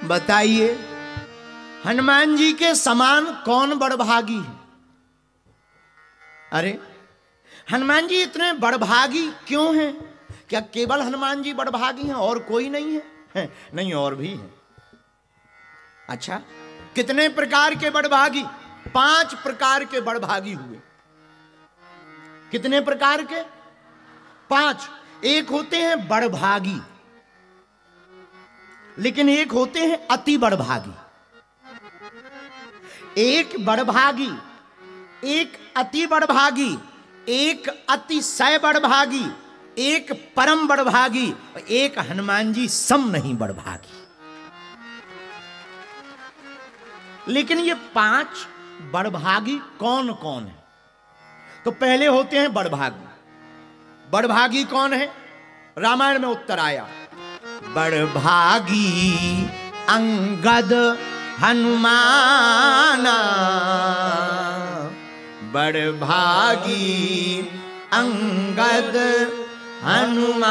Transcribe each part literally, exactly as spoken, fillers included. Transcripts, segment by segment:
बताइए हनुमान जी के समान कौन बड़भागी है? अरे हनुमान जी इतने बड़भागी क्यों हैं? क्या केवल हनुमान जी बड़भागी हैं और कोई नहीं है? है नहीं, और भी है। अच्छा, कितने प्रकार के बड़भागी? पांच प्रकार के बड़भागी हुए। कितने प्रकार के? पांच। एक होते हैं बड़भागी, लेकिन एक होते हैं अति बड़भागी। एक बड़भागी, एक अति बड़भागी, एक अतिशय बड़भागी, एक परम बड़भागी, और एक हनुमान जी सम नहीं बड़भागी। लेकिन ये पांच बड़भागी कौन कौन है? तो पहले होते हैं बड़भागी। बड़भागी कौन है? रामायण में उत्तर आया, बड़भागी अंगद हनुमाना, बड़भागी अंगद हनुमाना।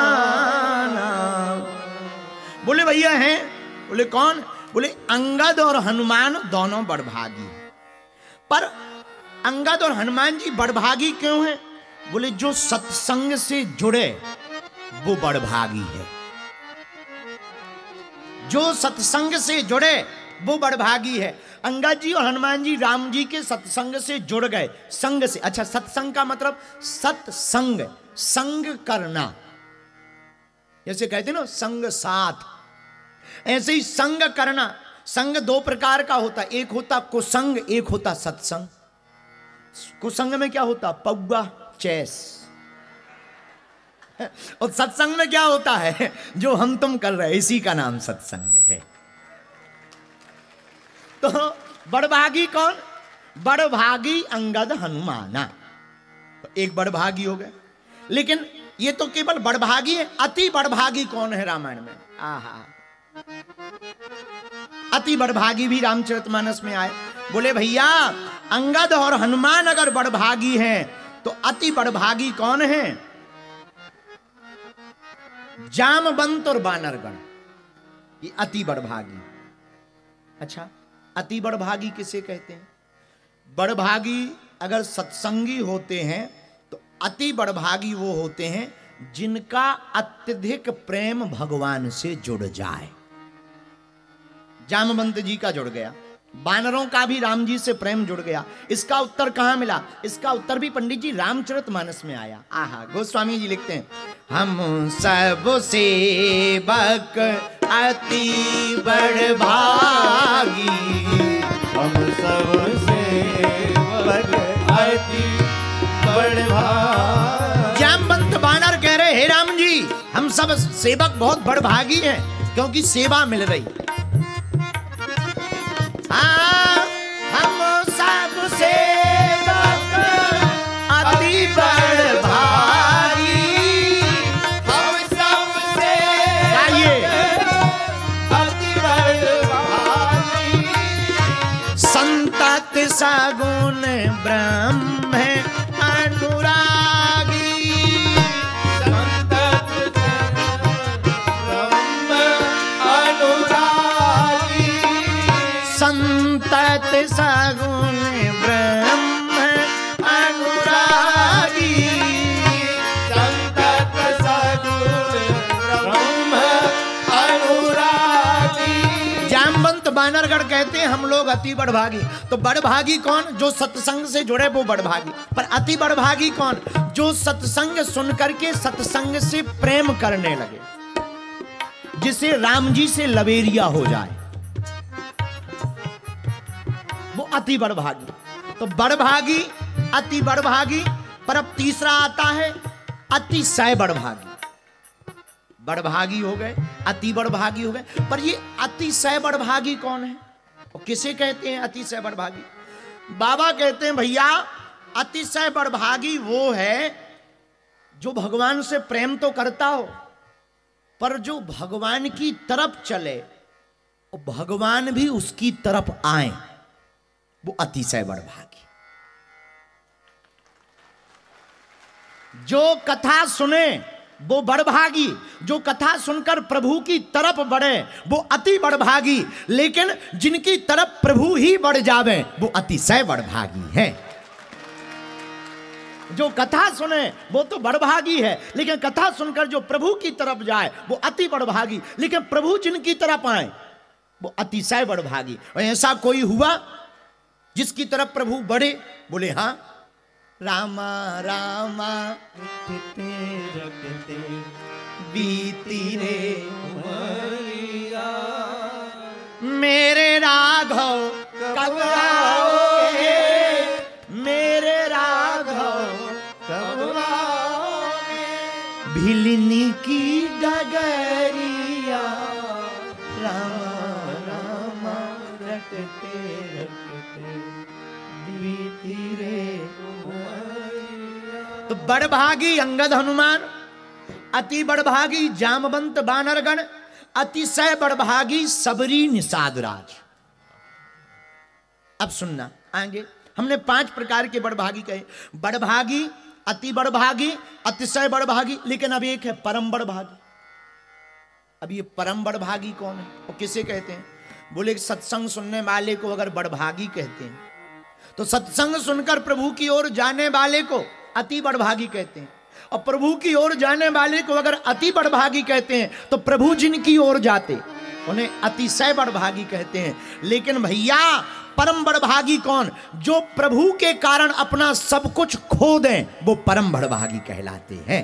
बोले भैया हैं? बोले कौन? बोले अंगद और हनुमान दोनों बड़भागी। पर अंगद और हनुमान जी बड़भागी क्यों हैं? बोले जो सत्संग से जुड़े वो बड़भागी है। जो सत्संग से जुड़े वो बड़भागी है। अंगद जी और हनुमान जी राम जी के सत्संग से जुड़ गए। संग से, अच्छा सत्संग का मतलब सत्संग, संग करना, जैसे कहते हैं ना संग साथ, ऐसे ही संग करना। संग दो प्रकार का होता है, एक होता कुसंग, एक होता सत्संग। कुसंग में क्या होता? पौवा चैस। और सत्संग में क्या होता है? जो हम तुम कर रहे हैं, इसी का नाम सत्संग है। तो बड़भागी कौन? बड़भागी अंगद हनुमाना। तो एक बड़भागी हो गए। लेकिन ये तो केवल बड़भागी है। अति बड़भागी कौन है रामायण में? आहा, अति बड़भागी भी रामचरितमानस में आए। बोले भैया अंगद और हनुमान अगर बड़भागी हैं तो अति बड़भागी कौन है? जामवंत और बानरगण, ये अति बड़भागी। अच्छा, अति बड़भागी किसे कहते हैं? बड़भागी अगर सत्संगी होते हैं तो अति बड़भागी वो होते हैं जिनका अत्यधिक प्रेम भगवान से जुड़ जाए। जामवंत जी का जुड़ गया, बानरों का भी राम जी से प्रेम जुड़ गया। इसका उत्तर कहां मिला? इसका उत्तर भी पंडित जी रामचरितमानस में आया। आहा, गोस्वामी जी लिखते हैं, हम सब सेवक अति बड़भागी, हम सब सेवक अति बड़भागी। जामवंत बानर कह रहे, हे राम जी हम सब सेवक बहुत बड़भागी हैं क्योंकि सेवा मिल रही। हाँ, हम सब सेवक अति बड़भागी, हम सब सेवक अति बड़भागी। संतत सगुण ब्रह्म अनुरागी, संतत ब्रह्म अनुरागी। संतत सगुण ब्रह्म अनुरागी, संतत सगुण ब्रह्म अनुरागी। जामवंत बानरगढ़ कहते हैं हम लोग अति बड़भागी। तो बड़भागी कौन? जो सत्संग से जुड़े वो बड़भागी। पर अति बड़भागी कौन? जो सत्संग सुन करके सत्संग से प्रेम करने लगे, जिसे राम जी से लवेरिया हो जाए, वो अति बड़भागी। तो बड़भागी, अति बड़भागी। पर अब तीसरा आता है अतिशय बड़भागी। बड़भागी हो गए, अति बड़भागी हो गए, पर ये अतिशय बड़भागी कौन है? और किसे कहते हैं अतिशय बड़भागी? बाबा कहते हैं भैया अतिशय बड़भागी वो है जो भगवान से प्रेम तो करता हो पर जो भगवान की तरफ चले और भगवान भी उसकी तरफ आए, वो अतिशय बड़भागी। जो कथा सुने वो बड़भागी। जो कथा सुनकर प्रभु की तरफ बढ़े वो अति बड़भागी, लेकिन जिनकी तरफ प्रभु ही बढ़ जावे वो अतिशय बड़भागी है। जो कथा सुने वो तो बड़भागी है, लेकिन कथा सुनकर जो प्रभु की तरफ जाए वो अति बड़भागी, लेकिन प्रभु जिनकी तरफ आए वो अतिशय बड़भागी। और ऐसा कोई हुआ जिसकी तरफ प्रभु बढ़े? बोले हाँ, रामा रामा रटते रटते बीती रे उमरिया, मेरे राघव कब आओगे, मेरे राघव कब आओगे, भिलनी की डगरिया, रामा रामा रटते रटते बीती रे। तो बड़भागी अंगद हनुमान, अति बड़भागी जामवंत बानरगण, अतिशय बड़भागी सबरी निषाद राज। अब सुनना आगे, हमने पांच प्रकार के बड़भागी कहे। बड़भागी, अति बड़भागी, अतिशय बड़भागी, लेकिन अब एक है परम बड़भागी। अब ये परम बड़भागी कौन है और किसे कहते हैं? बोले सत्संग सुनने वाले को अगर बड़भागी कहते हैं तो सत्संग सुनकर प्रभु की ओर जाने वाले को अति बड़भागी कहते हैं, और प्रभु की ओर जाने वाले को अगर अति बड़भागी कहते हैं तो प्रभु जिनकी ओर जाते उन्हें अतिशय बड़भागी कहते हैं। लेकिन भैया परम बड़भागी कौन? जो प्रभु के कारण अपना सब कुछ खो दें वो परम बड़भागी कहलाते हैं।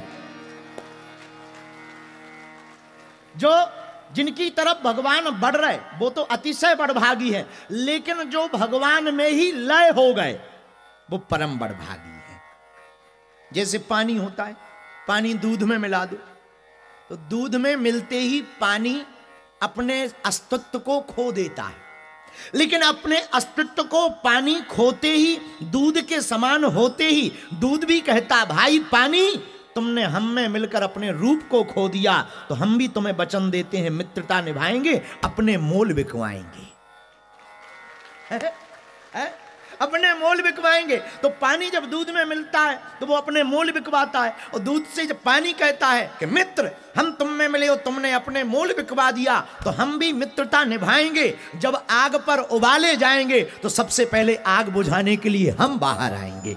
जो जिनकी तरफ भगवान बढ़ रहे वो तो अतिशय बड़भागी है, लेकिन जो भगवान में ही लय हो गए वो परम बड़भागी है। जैसे पानी होता है, पानी दूध में मिला दो तो दूध में मिलते ही पानी अपने अस्तित्व को खो देता है, लेकिन अपने अस्तित्व को पानी खोते ही, दूध के समान होते ही दूध भी कहता भाई पानी तुमने हम में मिलकर अपने रूप को खो दिया, तो हम भी तुम्हें वचन देते हैं मित्रता निभाएंगे, अपने मोल बिकवाएंगे। है? है? अपने मोल बिकवाएंगे। तो पानी जब दूध में मिलता है तो वो अपने मोल बिकवाता है, और दूध से जब पानी कहता है कि मित्र हम तुम में मिले हो, तुमने अपने मोल बिकवा दिया, तो हम भी मित्रता निभाएंगे। जब आग पर उबाले जाएंगे तो सबसे पहले आग बुझाने के लिए हम बाहर आएंगे,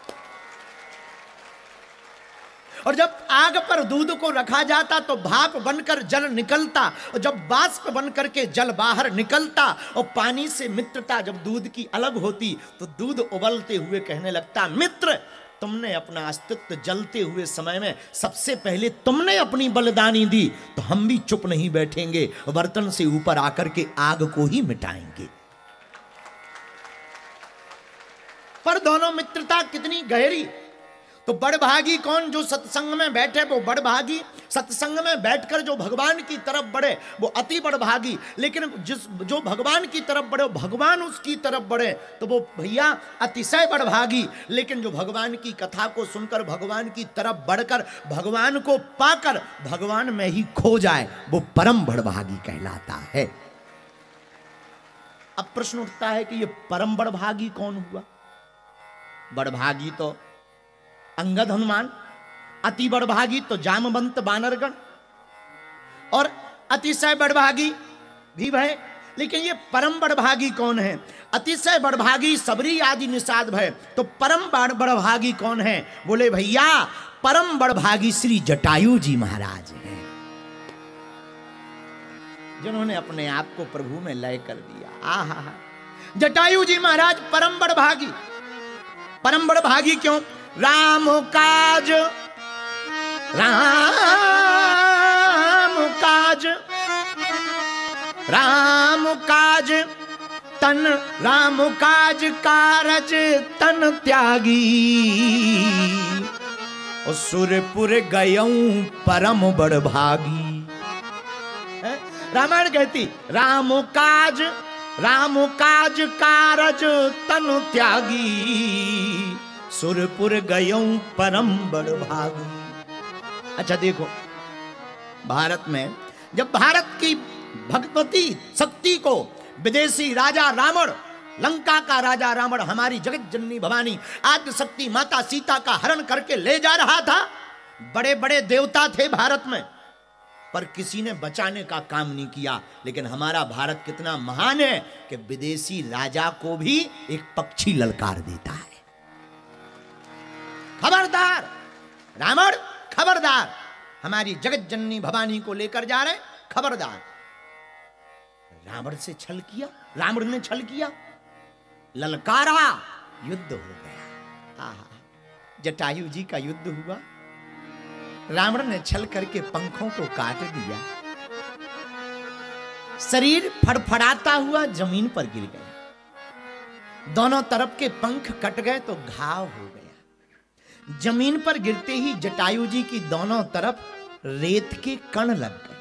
और जब आग पर दूध को रखा जाता तो भाप बनकर जल निकलता, और जब बाष्प बनकर के जल बाहर निकलता, और पानी से मित्रता जब दूध की अलग होती तो दूध उबलते हुए कहने लगता मित्र तुमने अपना अस्तित्व जलते हुए समय में सबसे पहले तुमने अपनी बलिदानी दी, तो हम भी चुप नहीं बैठेंगे, बर्तन से ऊपर आकर के आग को ही मिटाएंगे। पर दोनों मित्रता कितनी गहरी। तो बड़भागी कौन? जो सत्संग में बैठे वो बड़भागी, सत्संग में बैठकर जो भगवान की तरफ बढ़े वो अति बड़भागी, लेकिन जिस जो भगवान की तरफ बढ़े भगवान उसकी तरफ बढ़े तो वो भैया अतिशय बड़भागी। लेकिन जो भगवान की कथा को सुनकर भगवान की तरफ बढ़कर भगवान को पाकर भगवान में ही खो जाए वो परम बड़भागी कहलाता है। अब प्रश्न उठता है कि ये परम बड़भागी कौन हुआ? बड़भागी तो अंगद हनुमान, अति बड़भागी तो जामवंत बानरगण, और अतिशय बड़भागी भी भय। लेकिन ये परम बड़भागी कौन है? अतिशय बड़भागी सबरी आदि निषाद भय। तो परम बड़भागी कौन है? बोले भैया परम बड़भागी श्री जटायु जी महाराज हैं, जिन्होंने अपने आप को प्रभु में लय कर दिया। आहा, जटायु जी महाराज परम बड़भागी। परम बड़भागी क्यों? राम काज, राम काज, राम काज तन, राम काज कारज तन त्यागी, और सुरपुर गयऊं परम बड़भागी। रामायण कहती राम काज, राम काज कारज तन त्यागी, सुरपुर गयऊं परम बड़भागी। अच्छा देखो, भारत में जब भारत की भगवती शक्ति को विदेशी राजा रावण, लंका का राजा रावण हमारी जगत जननी भवानी आद्य शक्ति माता सीता का हरण करके ले जा रहा था, बड़े बड़े देवता थे भारत में, पर किसी ने बचाने का काम नहीं किया। लेकिन हमारा भारत कितना महान है कि विदेशी राजा को भी एक पक्षी ललकार देता है। खबरदार रावण, खबरदार, हमारी जगत जननी भवानी को लेकर जा रहे, खबरदार। रावण से छल किया, रावण ने छल किया, ललकारा, युद्ध हो गया। आहा, जटायु जी का युद्ध हुआ, रावण ने छल करके पंखों को काट दिया, शरीर फड़फड़ाता हुआ जमीन पर गिर गया। दोनों तरफ के पंख कट गए तो घाव हो गया। जमीन पर गिरते ही जटायु जी की दोनों तरफ रेत के कण लग गए।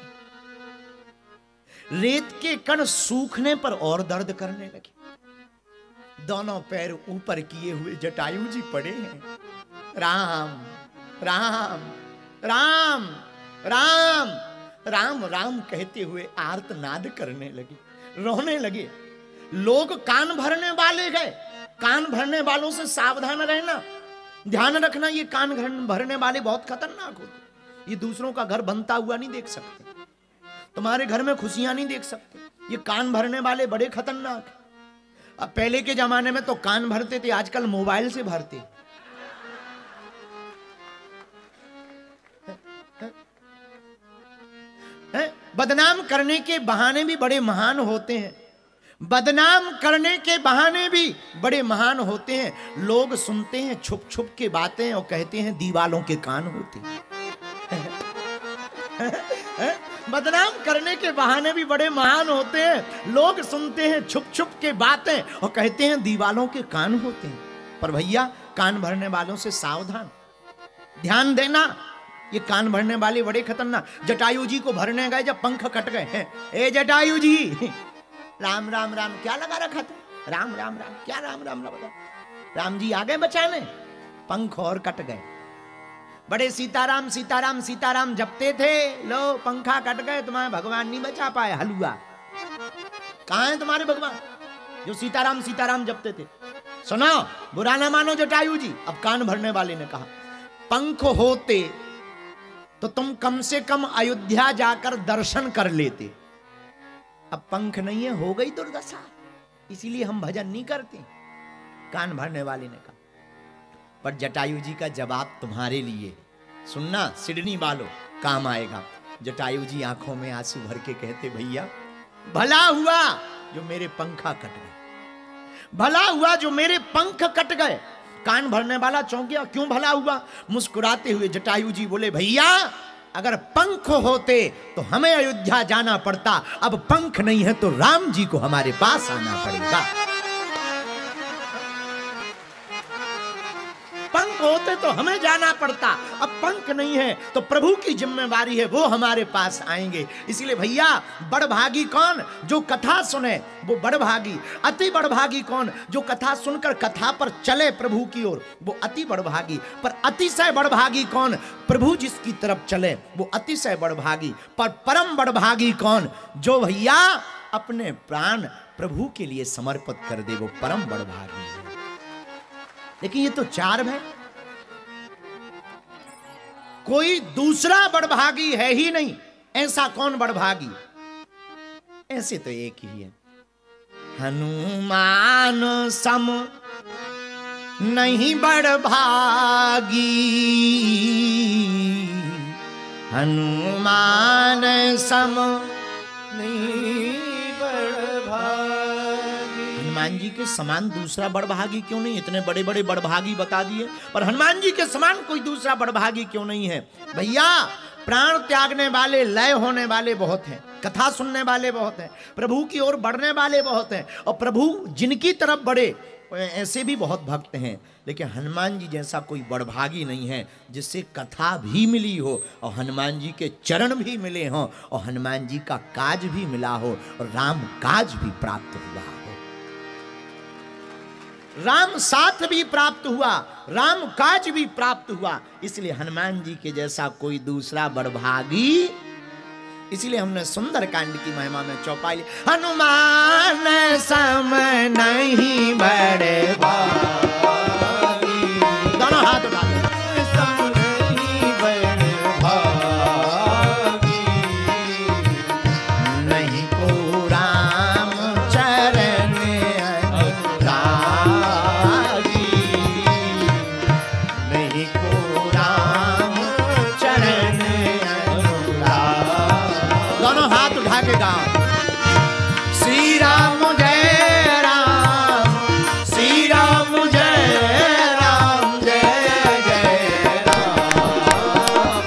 रेत के कण सूखने पर और दर्द करने लगे। दोनों पैर ऊपर किए हुए जटायु जी पड़े हैं। राम राम राम राम राम राम कहते हुए आर्तनाद करने लगे, रोने लगे। लोग कान भरने वाले गए। कान भरने वालों से सावधान रहना, ध्यान रखना। ये कान भरने वाले बहुत खतरनाक होते। ये दूसरों का घर बनता हुआ नहीं देख सकते, तुम्हारे घर में खुशियां नहीं देख सकते। ये कान भरने वाले बड़े खतरनाक हैं। अब पहले के जमाने में तो कान भरते थे, आजकल मोबाइल से भरते। है? बदनाम करने के बहाने भी बड़े महान होते हैं। बदनाम करने के बहाने भी बड़े महान होते हैं। लोग सुनते हैं छुप छुप के बातें और कहते हैं दीवालों के कान होते हैं। बदनाम करने के बहाने भी बड़े महान होते हैं। लोग सुनते हैं छुप छुप के बातें और कहते हैं दीवालों के कान होते हैं। पर भैया, कान भरने वालों से सावधान, ध्यान देना। ये कान भरने वाले बड़े खतरनाक। जटायु जी को भरने गए, जब पंख कट गए हैं, ए जटायु जी, राम राम राम क्या लगा रखा था? राम राम राम क्या राम राम लगा? राम जी आ गए बचाने, पंख और कट गए। बड़े सीताराम सीताराम सीताराम जपते थे, लो पंखा कट गए, तुम्हारे भगवान नहीं बचा पाए। हलुआ, कहां है तुम्हारे भगवान जो सीताराम सीताराम जपते थे? सुनो, बुरा ना मानो जटायु जी। अब कान भरने वाले ने कहा, पंख होते तो तुम कम से कम अयोध्या जाकर दर्शन कर लेते। अब पंख नहीं है, हो गई दुर्दशा, इसीलिए हम भजन नहीं करते। कान भरने वाले ने कहा। पर जटायु जी का जवाब तुम्हारे लिए, सुनना सिडनी वालों, काम आएगा। जटायु जी आंखों में आंसू भर के कहते, भैया भला हुआ जो मेरे पंखा कट गए, भला हुआ जो मेरे पंख कट गए। कान भरने वाला चौंक गया, क्यों भला हुआ? मुस्कुराते हुए जटायु जी बोले, भैया अगर पंख होते तो हमें अयोध्या जाना पड़ता, अब पंख नहीं है तो राम जी को हमारे पास आना पड़ेगा। पंख होते तो हमें जाना पड़ता, अब पंख नहीं है तो प्रभु की जिम्मेवारी है, वो हमारे पास आएंगे। इसलिए भैया, बड़भागी कौन? जो कथा सुने, वो बड़भागी। अति बड़भागी कौन? जो कथा सुनकर कथा पर चले प्रभु की ओर, वो अति बड़भागी। पर अतिशय बड़भागी कौन? प्रभु जिसकी तरफ चले, वो अतिशय बड़भागी। पर परम बड़भागी कौन? जो भैया अपने प्राण प्रभु के लिए समर्पित कर दे, वो परम बड़भागी है। लेकिन ये तो चार है, कोई दूसरा बड़भागी है ही नहीं। ऐसा कौन बड़भागी? ऐसे तो एक ही है, हनुमान सम नहीं बड़भागी, हनुमान सम नहीं बड़भागी। हनुमान जी के समान दूसरा बड़भागी क्यों नहीं? इतने बड़े बड़े बड़भागी बता दिए, पर हनुमान जी के समान कोई दूसरा बड़भागी क्यों नहीं है? भैया, प्राण त्यागने वाले, लय होने वाले बहुत हैं, कथा सुनने वाले बहुत हैं, प्रभु की ओर बढ़ने वाले बहुत हैं, और प्रभु जिनकी तरफ बढ़े ऐसे भी बहुत भक्त हैं। लेकिन हनुमान जी जैसा कोई बड़भागी नहीं है जिससे कथा भी मिली हो और हनुमान जी के चरण भी मिले हों और हनुमान जी का काज भी मिला हो और राम काज भी प्राप्त हुआ हो, राम साथ भी प्राप्त हुआ, राम काज भी प्राप्त हुआ। इसलिए हनुमान जी के जैसा कोई दूसरा बड़भागी। इसलिए हमने सुंदर कांड की महिमा में चौपाई, हनुमान सम नहीं बड़भागी, दोनों हाथ उठा सम नहीं बड़भागी। दोनों हाथ उठा के गाओ। श्री राम जय राम, श्री राम जय राम, जय जय राम,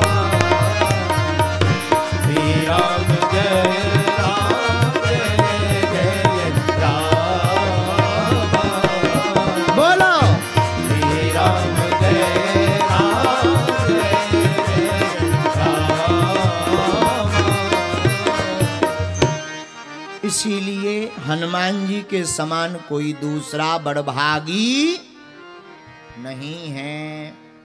श्री राम जय राम, जय जय राम। बोलो श्री राम जय राम, जय जय राम। इसीलिए हनुमान जी के समान कोई दूसरा बड़भागी नहीं है।